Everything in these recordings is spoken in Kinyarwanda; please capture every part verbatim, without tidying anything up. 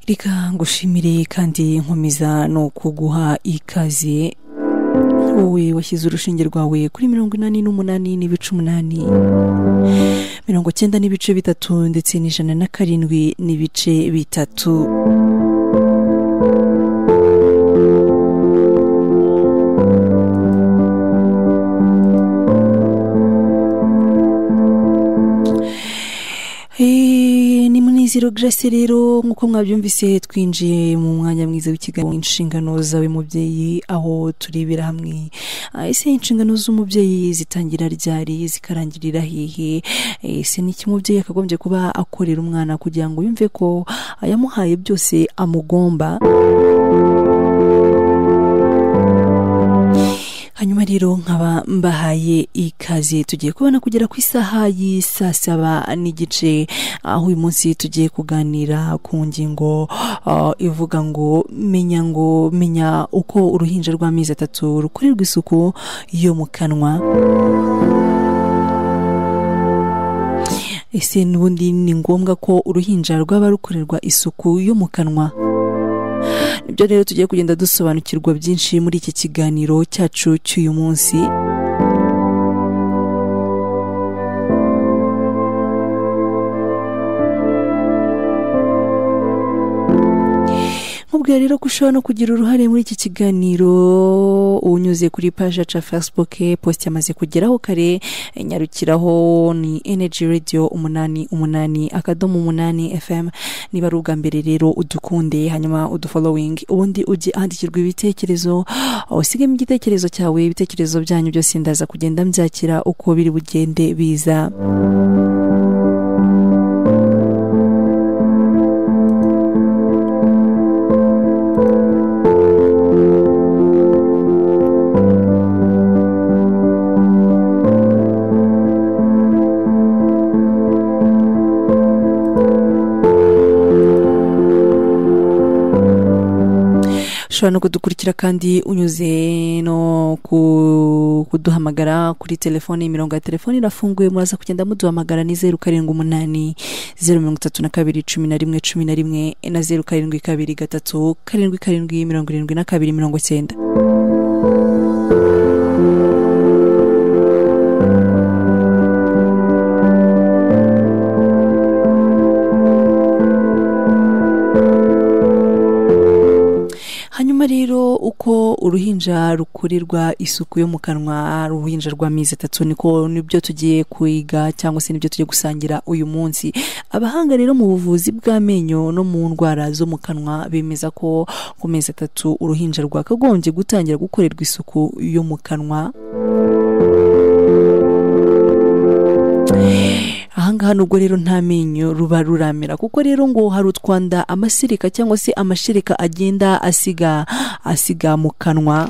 reka ngushimire kandi nkomeza no kuguha ikaze wowe washyize urushinge rwawe kuri mirongo inani n'umunani n'ibice umunani, mirongo cyenda n'ibice bitatu ndetse n'ijana na karindwi n'ibice bitatu. Zero Grace rero nkuko mwabyumvise twinjiye mu mwanya mwiza w'ikiganiro inshingano zawe mubyeyi, aho turibira hamwe ese inshingano z'umubyeyi zitangira ryari zikarangirira hehe, ese ni iki mubyeyi akagombye kuba akorera umwana kugira ngo yumve ko ayamuhaye byose amugomba. Hanyuma rero nkaba mbahaye ikaze, tugiye kubona kugera ku isaha y'isa saba n'igice, aho uyu munsi tugiye kuganira ku ngingo uh, ivuga ngo menya ngo menya uko uruhinja rw'amezi atatu rukorerwa isuku yo mu kanwa. Ese n'ubundi ni ngombwa ko uruhinja rwaba rukorerwa isuku yo mu kanwa? Nibyo rero tugiye kugenda dusobanukirwa byinshi muri iki kiganiro cyacu cy'uyu munsi. Mubwira rero ko ushobora no kugira uruhare muri iki kiganiro unyuze kuri page ya Facebook, post yamaze kugeraho kare, nyarukiraho ni Energy Radio umunani umunani akadomo umunani F M. Niba ari ubwa mbere rero udukunde, hanyuma udufollowing, ubundi ujye ahandikirwa ibitekerezo, usigemo igitekerezo cyawe, ibitekerezo byanyu byose ndaza kugenda mbyakira uko biri bugende biza. Ushobora no kudukurikira kandi unyuze no kuduhamagara kuri telefone. Imirongo ya telefone irafunguye, muraza kugenda muduhamagara ni zeru karindwi umunani zeru mirongo itatu na kabiri cumi na rimwe cumi na rimwe na zeru karindwi kabiri gatatu karindwi karindwi mirongo irindwi na kabiri mirongo cyenda. Hanyuma rero uko uruhinja rukorerwa isuku yo mu kanwa, uruhinja rw'amezi atatu, niko nibyo tugiye kwiga cyangwa se nibyo tugiye gusangira uyu munsi. Abahanga rero mu buvuzi bw'amenyo no mu ndwara zo mu kanwa bemeza ko ku mezi atatu uruhinja rwakagombye gutangira gukorerwa isuku yo mu kanwa. Ahangaha nubwo rero nta menyo ruba ruramera, kuko rero ngo hari utwanda amasirika cyangwa se amashirika agenda asiga asiga mu kanwa.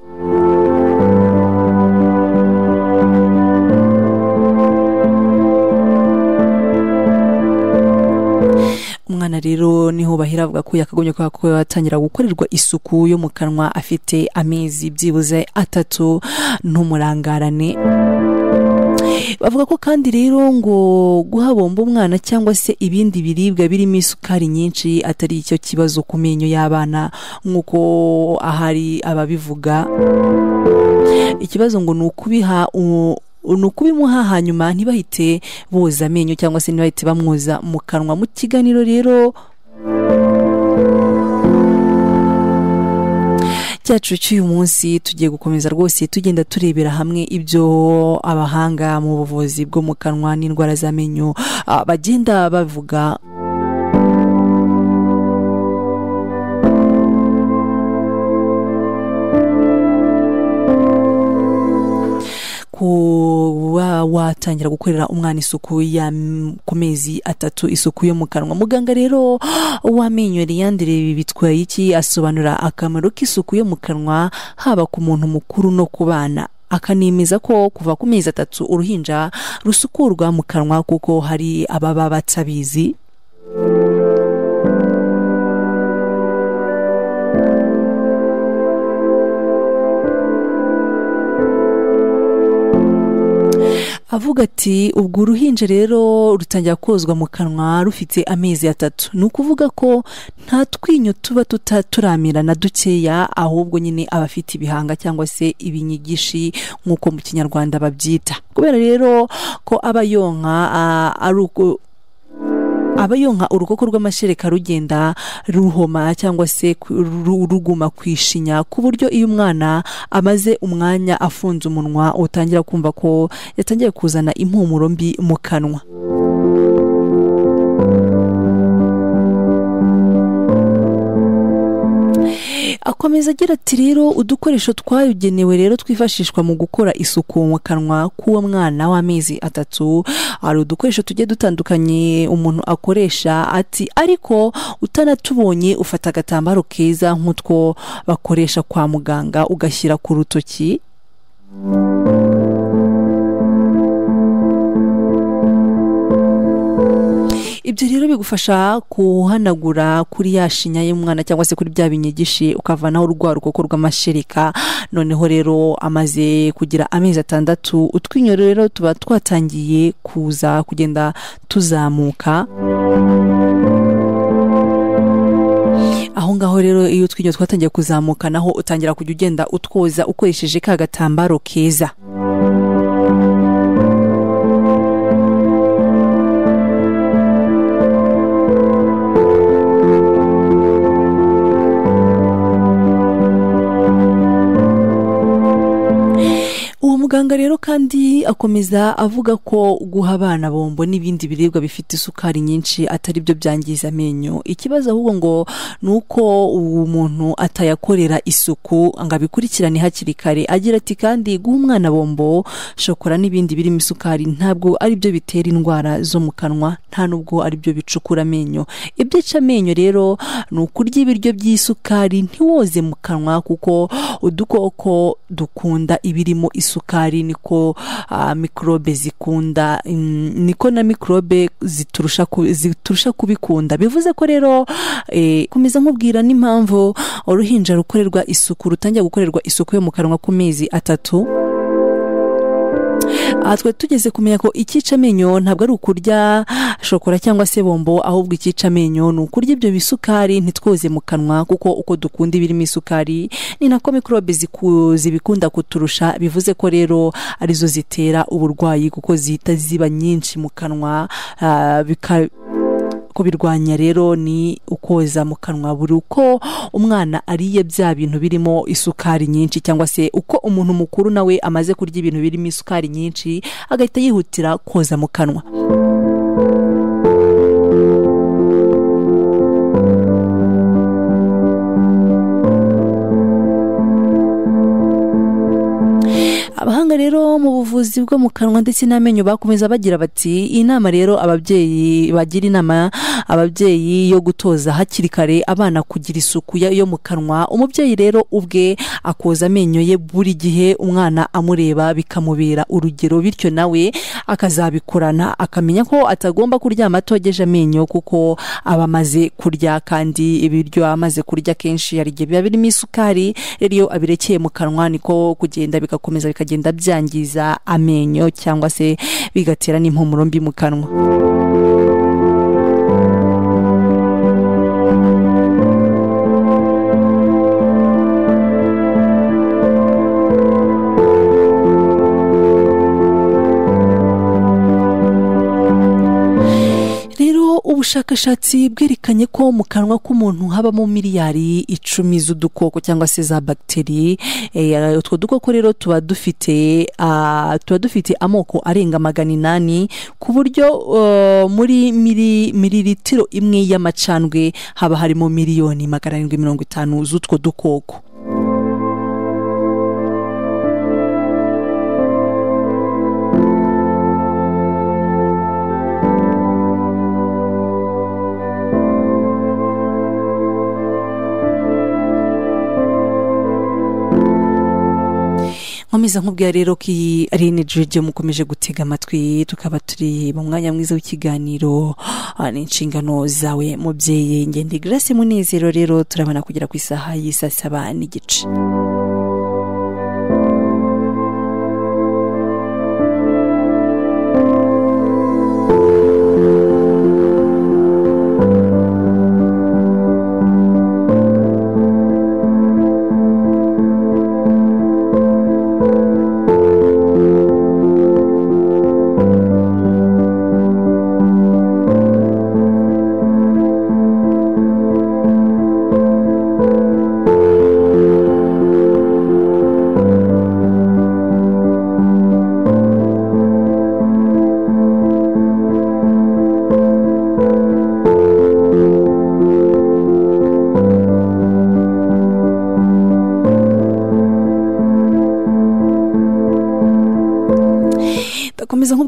Umwana rero niho bahera avuga ko yakagombye ko yatangira gukorerwa isuku yo mu kanwa afite amezi byibuze atatu n'umurangarane. Bavuga ko kandi rero ngo guhabomba umwana cyangwa se ibindi biribwa birimo isukari nyinshi atari icyo kibazo ku menyo y'abana nk'uko ahari ababivuga. Ikibazo ngo ni ukubiha ni ukubimuha hanyuma ntibahite boza amenyo cyangwa se ntibahite bamwoza mu kanwa. Mu kiganiro rero cyacu cy'uyu munsi tugiye gukomeza rwose tugenda turebera hamwe ibyo abahanga mu buvuzi bwo mu kanwa n'indwara z'amenyo bagenda bavuga. Kuba watangira gukorera umwana isuku ya ku mezi atatu, isuku yo mu kanwa. Muganga rero w'amenyo Leandre bitwaye iki asobanura akamaro k'isuku yo mu kanwa haba ku muntu mukuru no ku bana. Akanemeza ko kuva ku mezi atatu uruhinja rusukurwa mu kanwa kuko hari ababa batabizi. avuga ati ubwo uruhinja rero rutangira kozwa mu kanwa rufite amezi atatu, ni ukuvuga ko nta twinyo tuba tutaturamira na dukeya, ahubwo nyine abafite ibihanga cyangwa se ibinyigishi nk'uko mu kinyarwanda babyita. Kubera rero ko aba yonka ari uko aba yonka urukoko rw'amashereka rugenda ruhoma cyangwa se ruguma kwishinya, ku buryo iyo umwana amaze umwanya afunze umunwa utangira kumva ko yatangiye kuzana impumuro mbi mu kanwa. Akomeza agira ati rero udukoresho twagenewe rero twifashishwa mu gukora isuku mu kanwa k'uwo mwana w'amezi atatu, hari udukoresho tugiye dutandukanye umuntu akoresha, ati ariko utanatubonye ufata agatambaro keza nk'utwo bakoresha kwa muganga ugashyira ku rutoki. Ibyo rero bigufasha kuhanagura kuri ya shinya y'umwana cyangwa se kuri bya binyigishi, ukavanaho urwa rukoko rw'amashereka. Noneho rero amaze kugira amezi atandatu, utwinyo rero tuba twatangiye kuza kugenda tuzamuka. Aho ngaho rero iyo utwinyo twatangiye kuzamuka naho utangira kujya ugenda utwoza ukoresheje ka gatambaro keza. Muganga rero kandi akomeza avuga ko guha abana bombo n'ibindi biribwa bifite isukari nyinshi atari byo byangiza amenyo. Ikibazo ahubwo ngo nuko umuntu atayakorera isuku ngo abikurikirane hakiri kare. Agira ati kandi guha umwana bombo, shokora n'ibindi birimo isukari ntabwo ari byo bitera indwara zo mu kanwa, nta nubwo ari byo bicukura amenyo. Ibyica amenyo rero ni ukurya ibiryo by'isukari, ntiwoze mu kanwa kuko udukoko dukunda ibirimo isukari, niko uh, mikrobe zikunda, um, niko na mikrobe ziturusha ku, ziturusha kubikunda. Bivuze ko rero eh, komeza nkubwira n'impamvu uruhinja rukorerwa isuku rutangiye gukorerwa isuku yo mu kanwa ku mezi atatu. Atwe tugeze kumenya ko ikica amenyo ntabwo ari ukurya shokora cyangwa se bombo, ahubwo ikica amenyo ni ukurya ibyo bisukari ntitwoze mu kanwa, kuko uko dukunda ibirimo isukari ni nako mikrobe zibikunda kuturusha. Bivuze ko rero arizo zitera uburwayi kuko zihita ziba nyinshi mu kanwa. uh, bika kubirwanya rero ni ukoza mu kanwa buri uko umwana ariye bya bintu birimo isukari nyinshi, cyangwa se uko umuntu mukuru nawe amaze kurya ibintu birimo isukari nyinshi agahita yihutira koza mu kanwa. Abahanga rero mu buvuzi bwo mu kanwa ndetse n'amenyo bakomeza bagira bati inama rero ababyeyi bagira inama ababyeyi yo gutoza hakiri kare abana kugira isuku yo mu kanwa. Umubyeyi rero ubwe akoza amenyo ye buri gihe umwana amureba bikamubera urugero, bityo nawe akazabikorana akamenya ko atagomba kuryama atogeje amenyo kuko aba amaze kurya, kandi ibiryo amaze kurya kenshi hari igihe biba birimo isukari. Rero iyo abirekeye mu kanwa niko kugenda bigakomeza bikagenda byangiza amenyo cyangwa se bigatera n'impumuro mbi mu kanwa. Ubushakashatsi bwerekanye ko mu kanwa k'umuntu habamo miliyari icumi z'udukoko cyangwa se za bagiteri. E, utwo dukoko rero tuba dufite uh, tuba dufite amoko arenga magana inani, ku buryo uh, muri mili mililitiro imwe y'amacandwe haba harimo miliyoni magana arindwi mirongo itanu z'utwo dukoko. Nkomeza nkubwira rero ko ari energy ryo mukomeje gutega amatwi, tukaba turi mu mwanya mwiza w'ikiganiro n'inshingano zawe mubyeyi. Ngende Grace Munezero rero turabana kugera ku isaha y'isa saba n'igice.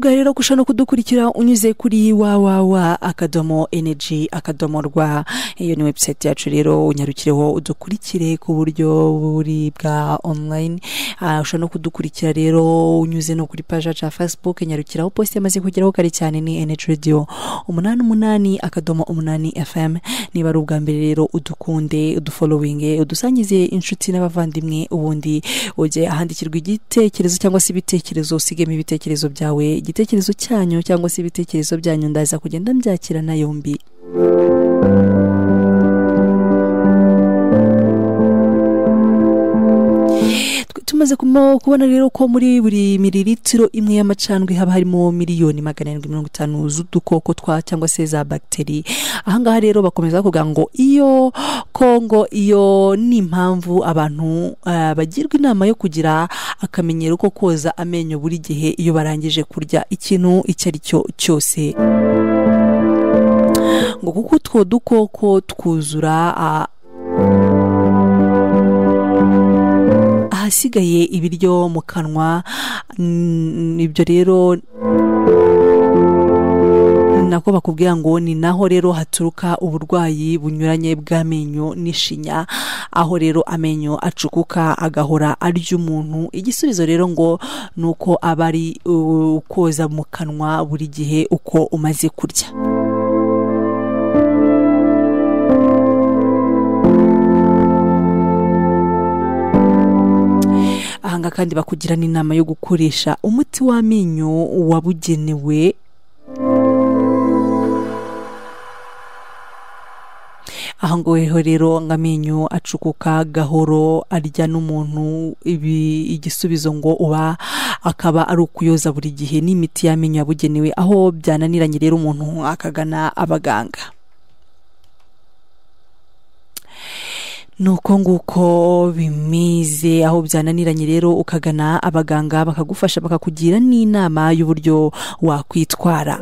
ndakubwira rero kushaka no kudukurikira unyuze kuri wawawa akadomo energy akadomo rwa. Iyo ni website yacu rero, unyarukireho udukurikire ku buryo buri bwa online. Uh, ushaka no kudukurikira rero unyuze no kuri page ya Facebook, nyarukiraho post yamaze kugeraho kare cyane ni Energy Radio umunani umunani akadomo umunani F M. Niba ari ubwa mbere rero udukunde, udufollowing, udusangize inshuti n'abavandimwe, ubundi uje ahandikirwa igitekerezo cyangwa se ibitekerezo, usigemo ibitekerezo byawe, igitekerezo cyanyu cyangwa se ibitekerezo byanyu ndaza kugenda mbyakira na yombi. Tumaze kubona rero ko muri buri mililitiro imwe y'amacandwe haba harimo miliyoni magana arindwi mirongo itanu z'udukoko twa cyangwa se za bakteri. Ahangaha rero bakomeza kuvuga ngo iyo Kongo, iyo ni impamvu abantu uh, bagirwa inama yo kugira akamenyero ko koza amenyo buri gihe iyo barangije kurya ikintu icyo ari cyo cyose, ngo kuko utwo dukoko twuzura uh, ahasigaye ibiryo mu kanwa. Ibyo rero nako bakubwira ngo ni naho rero haturuka uburwayi bunyuranye bw'amenyo n'ishinya, aho rero amenyo acukuka agahora arya umuntu. Igisubizo rero ngo nuko aba ari uh, koza mu kanwa buri gihe uko umaze kurya. Ahanga kandi bakugira n'inama yo gukoresha umuti w'amenyo wabugenewe. Ahangoho rero ngamenyo acukuka gahoro arya n'umuntu, ibi igisubizo ngo uba akaba ari ukuyoza buri gihe n'imiti y'amenyo yabugenewe, aho byananiranye rero umuntu akagana abaganga. Nuko nguko bimize, aho byananiranye rero ukagana abaganga bakagufasha bakakugira n'inama y'uburyo wakwitwara.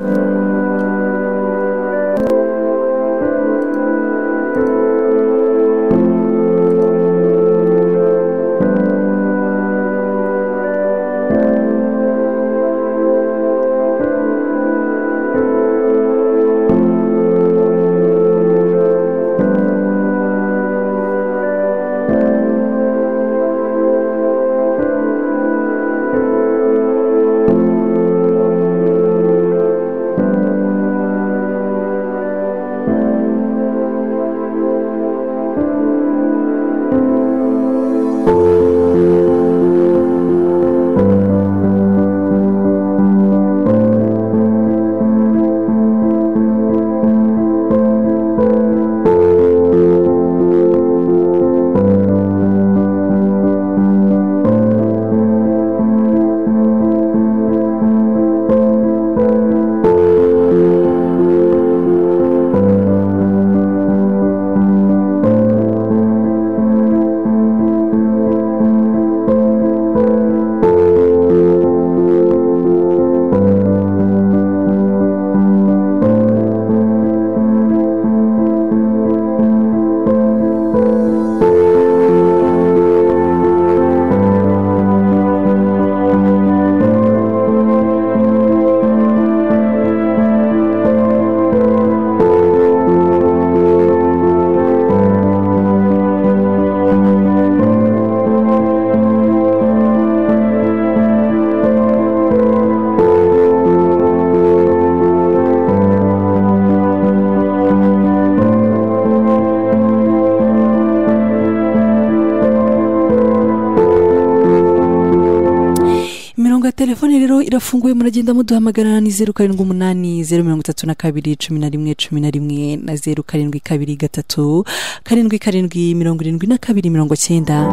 Telefone rero irafunguye, muragenda muduhamagara ni zeru karindwi umunani zeru mirongo itatu na kabiri cumi na rimwe cumi na rimwe na zeru karindwi kabiri gatatu karindwi karindwi mirongo irindwi na kabiri mirongo cyenda.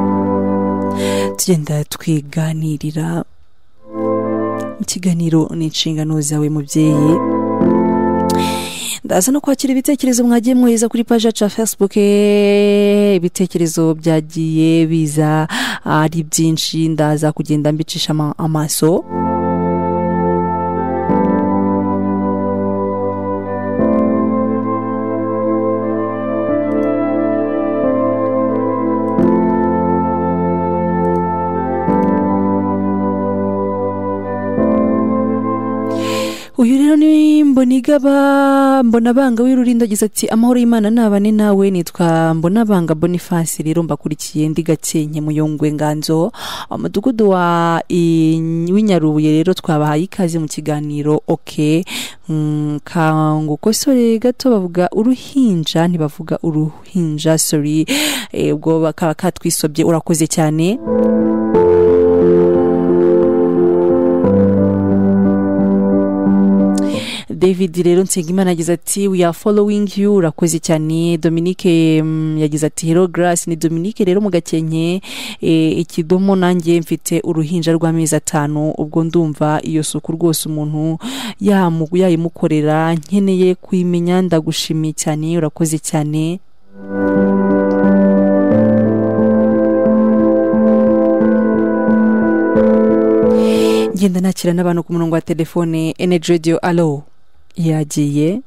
Tugenda twiganirira mu kiganiro n'inshingano zawe mubyeyi. Ndaza no kwakira ibitekerezo mwagiye mwohereza kuri page ya Facebook. Ibitekerezo byagiye biza ari byinshi, ndaza kugenda mbicisha amaso. uyu rero ni Mbonigaba Mbonabanga w'Irurindo agize ati amahoro y'Imana nabane nawe. Nitwa Mbonabanga Boniface rero mbakurikiye ndi Gakenke Muyongwe Nganzo umudugudu wa w'Inyarubuye. Rero twabahaye ikaze mu kiganiro okay. Mm, kangu kosore gato bavuga uruhinja ntibavuga uruhinja sorry. E, ubwo bakaba katwisobye urakoze cyane. David rero Nsengimana yagize ati we are following you urakoze cyane. Dominique um, yagize ati hello Grace. Ni Dominique rero mu Gakenke e, ikidomo nanjye mfite uruhinja rw'amezi atanu. Ubwo ndumva iyo suku rwose umuntu yamugu yayimukorera nkeneye kwimenya ndagushimiye cyane urakoze cyane. Ngenda nakira n'abantu ku murongo wa telefone. Energy Radio allo yagiye.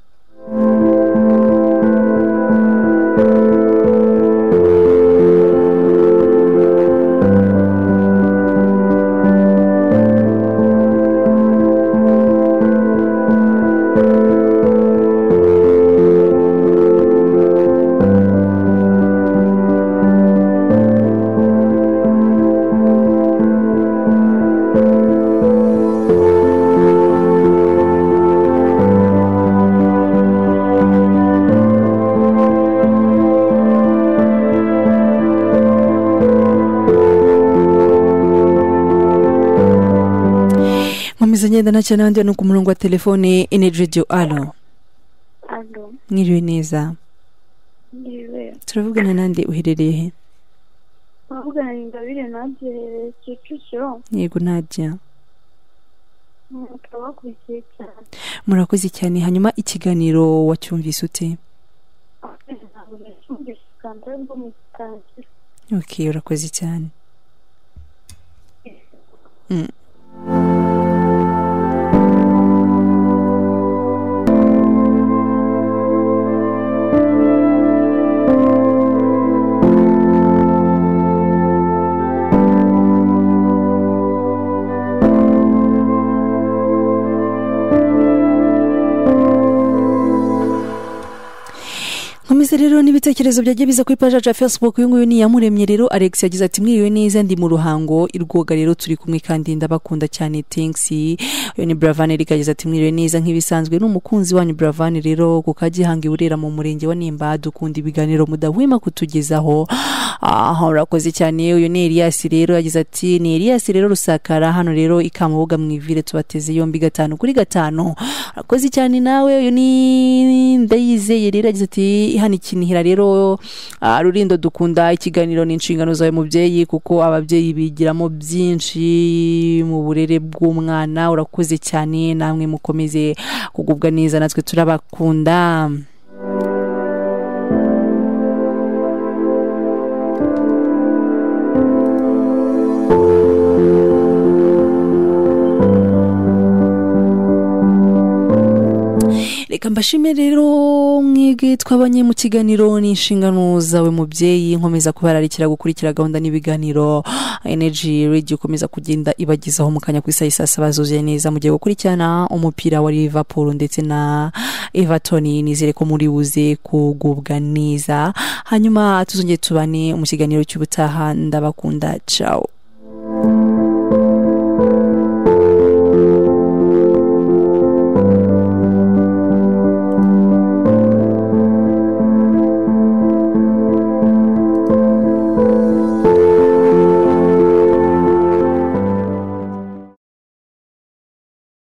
Ngenda na cyane abandi no ku murongo wa telefone. Energy Radio allo allo mwiriwe neza. Mwiriwe. Turavugana nande uherereye he? Tuvugana Ingabire Nadia Kicukiro. Yego Nadia. Mukabakurikiye cyane. Murakoze cyane. Hanyuma ikiganiro wacyumvise ute? Okay urakoze cyane. Mm. Nkomeze rero n'ibitekerezo byagiye biza kuri page ya Facebook. Uyu nguyu ni Yamuremye rero Alex yagize ati mwiriwe neza ndi mu Ruhango irwoga rero turi kumwe kandi ndabakunda cyane thanks. Uyu ni Bravane Eric yagize ati mwiriwe neza nk'ibisanzwe n'umukunzi wanyu Bravane rero ku Kagihanga Burera mu murenge wa Nimba dukunda ibiganiro mudahwema kutugezaho. Ah urakoze cyane. Uyu ni Elias rero yagize ati ni Elias rero Rusakara hano rero ikamubuga mwivire tubateze yombi gatanu kuri gatanu. Urakoze cyane nawe. Uyu ni Ndayizeye rero yagize ati hano ikinihira rero uh, Rurindo dukunda ikiganiro n'inshingano zawe mubyeyi kuko ababyeyi bigiramo byinshi mu burere bw'umwana. Urakoze cyane namwe mukomeze kugubwa neza natwe turabakunda. Reka mbashime rero mwege twabanye mu kiganiro n'inshingano zawe mubyeyi. Nkomeza kubararikira gukurikira gahunda n'ibiganiro Energy Radio komeza kugenda ibagizaho mu kanya kwisa isasa bazoje neza mugiye gukurikirana umupira wa Liverpool ndetse na Everton. Nizere ko muri buze kugubwa neza hanyuma tuzongeye tubane mu kiganiro cy'ubutaha. Ndabakunda ciao.